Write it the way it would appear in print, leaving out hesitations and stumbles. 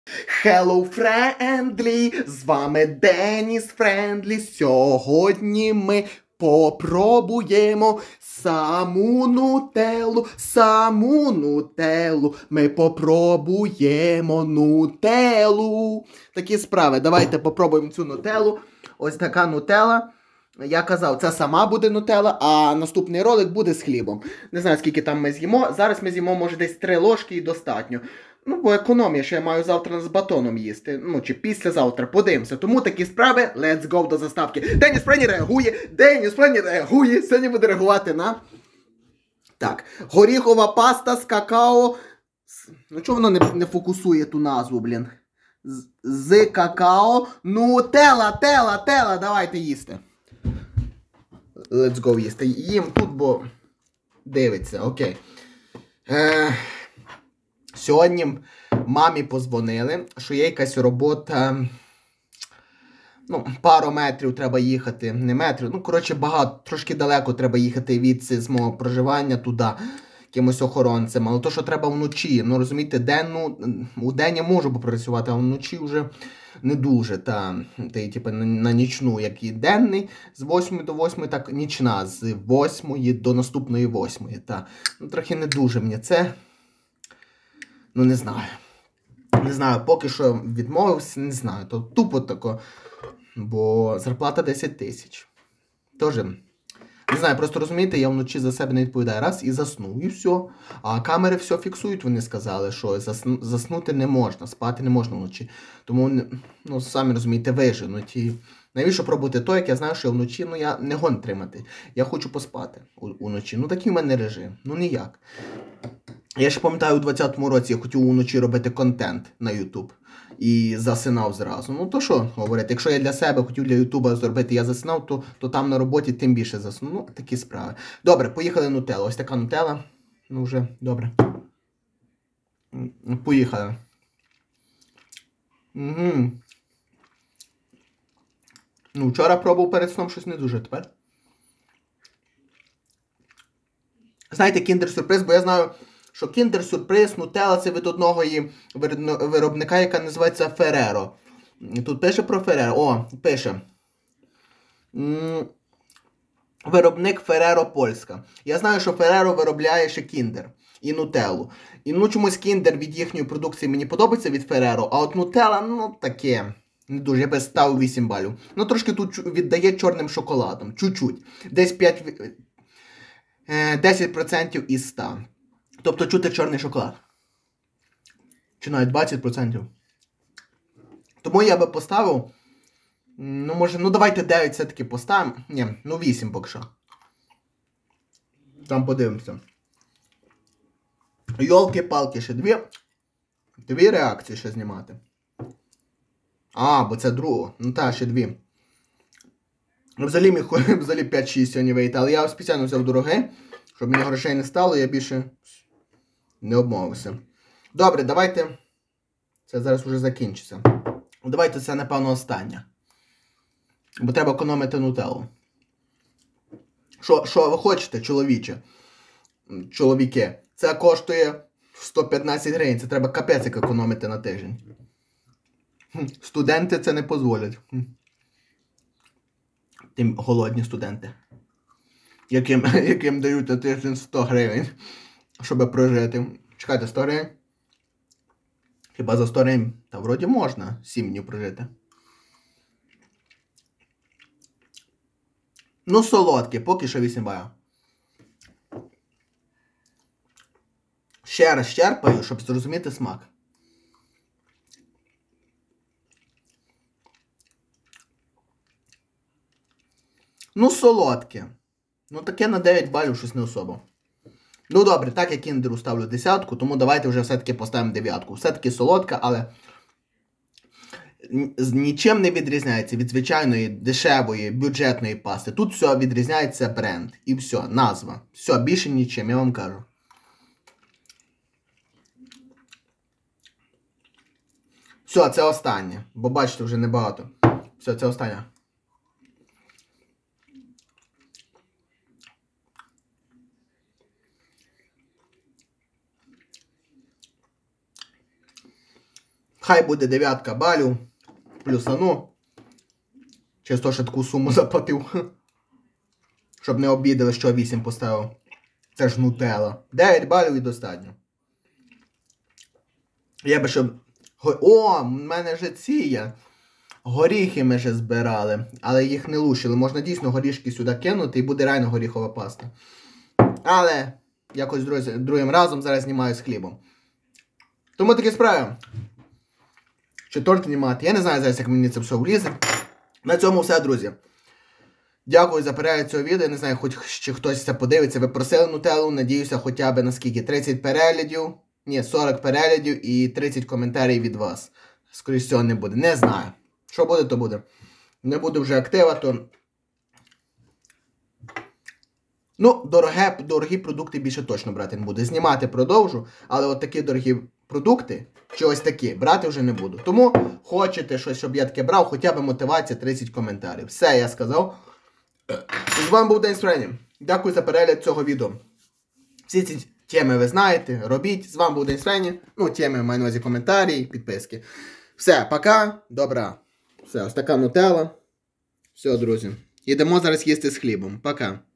Hello, friendly! З вами Деніс Френдлі. Сьогодні ми попробуємо саму нутеллу. Ми попробуємо нутеллу. Такі справи. Давайте попробуємо цю нутеллу. Ось така нутелла. Я казав, це сама буде нутелла, а наступний ролик буде з хлібом. Не знаю, скільки там ми з'їмо. Зараз ми з'їмо, може, десь 3 ложки і достатньо. Ну, бо економія, що я маю завтра з батоном їсти. Ну, чи післязавтра, подивимося. Тому такі справи, let's go до заставки. Деніс Френдлі реагує. Сьогодні буде реагувати на... Так, горіхова паста з какао. Ну, чого воно не фокусує ту назву, блін? З какао. Нутелла, давайте їсти. Let's go їсти. Їм тут, бо дивиться, окей. Сьогодні мамі позвонили, що є якась робота, ну, пару метрів треба їхати, не метрів, ну, коротше, багато, трошки далеко треба їхати від з мого проживання туди, якимось охоронцем, але то, що треба вночі, ну, розумієте, у день я можу попрацювати, а вночі вже не дуже, типу, на нічну, як і денний, з 8 до 8, так нічна, з 8 до наступної 8, ну, трохи не дуже мені це. Ну, не знаю. Не знаю, поки що відмовився, не знаю. То тупо тако. Бо зарплата 10 тисяч. Тоже, не знаю, просто розумієте, я вночі за себе не відповідаю. Раз і засну, і все. А камери все фіксують, вони сказали, що заснути не можна, спати не можна вночі. Тому, ну, самі розумієте, виженуть. І навіщо пробувати то, як я знаю, що я вночі, ну, я не гон тримати. Я хочу поспати уночі. Ну, такий в мене режим. Ну, ніяк. Я ще пам'ятаю, у 20-му році я хотів уночі робити контент на YouTube. І засинав зразу. Ну, то що говорити, якщо я для себе хотів для Ютуба зробити, я засинав, то там на роботі тим більше засну. Ну, такі справи. Добре, поїхали нутелла. Ось така нутелла. Ну, вже, добре. Поїхали. Угу. Ну, вчора пробував перед сном щось не дуже тепер. Знаєте, кіндер-сюрприз, бо я знаю, що кіндер-сюрприз, нутелла – це від одного виробника, яка називається Фереро. Тут пише про Фереро. О, пише. Виробник Фереро Польська. Я знаю, що Фереро виробляє ще кіндер і нутеллу. І, ну, чомусь кіндер від їхньої продукції мені подобається від Фереро, а от нутелла, ну, таке. Не дуже, я би ставив 8 балів. Ну, трошки тут віддає чорним шоколадом. Чуть-чуть. Десь 10% із 100. Тобто чути чорний шоколад. Чи навіть 20%. Тому я би поставив, ну, може, ну, давайте 9 все-таки поставимо. Ні, ну, 8 поки що. Там подивимося. Йолки-палки, ще дві реакції ще знімати. А, бо це друга. Ну, та, ще 2. Взагалі 5-6 сьогодні вийти, але я спеціально взяв дороге, щоб мені грошей не стало, я більше не обмовився. Добре, давайте. Це зараз вже закінчиться. Давайте це, напевно, останнє. Бо треба економити нутеллу. Що ви хочете, чоловіки? Це коштує 115 гривень. Це треба капець як економити на тиждень. Студенти це не дозволять. Тим голодні студенти. Яким дають на тиждень 100 гривень, щоб прожити. Чекайте, 100 гривень? Хіба за 100 гривень? Та вроді можна 7 днів прожити. Ну, солодкі, поки що 8 балів. Ще раз щерпаю, щоб зрозуміти смак. Ну, солодке. Ну, таке на 9 балів щось не особо. Ну, добре, так я кіндеру ставлю 10, тому давайте вже все-таки поставимо 9. Все-таки солодка, але нічим не відрізняється від звичайної, дешевої, бюджетної пасти. Тут все відрізняється бренд. І все, назва. Все, більше нічим, я вам кажу. Все, це останнє. Бо бачите, вже небагато. Все, це останнє. Хай буде 9 балів. Плюсану. Через то, що таку суму заплатив. Щоб не обідали, що 8 поставив. Це ж нутелла. 9 балів і достатньо. Я би щоб... О, в мене же ці є. Горіхи ми вже збирали, але їх не лущили. Можна дійсно горішки сюди кинути і буде реально горіхова паста. Але якось другим разом зараз знімаю з хлібом. Тому такі справи. Чи торт знімати? Я не знаю зараз, як мені це все влізе. На цьому все, друзі. Дякую за перегляд цього відео. Я не знаю, хоч чи хтось це подивиться. Ви просили нутеллу, надіюся, хоча б на скільки? 30 переглядів. Ні, 40 переглядів і 30 коментарів від вас. Скоріше цього не буде. Не знаю. Що буде, то буде. Не буде вже актива, то... Ну, дорогі продукти більше точно брати не буду. Знімати продовжу, але от такі дорогі продукти, чи ось такі, брати вже не буду. Тому хочете щось, щоб я таке брав, хоча б мотивація 30 коментарів. Все, я сказав. З вами був День Френі. Дякую за перегляд цього відео. Всі ці теми ви знаєте, робіть. З вами був День Френі. Ну, теми маю на увазі коментарі, підписки. Все, пока, добра. Все, ось така нутелла. Все, друзі. Йдемо зараз їсти з хлібом. Пока.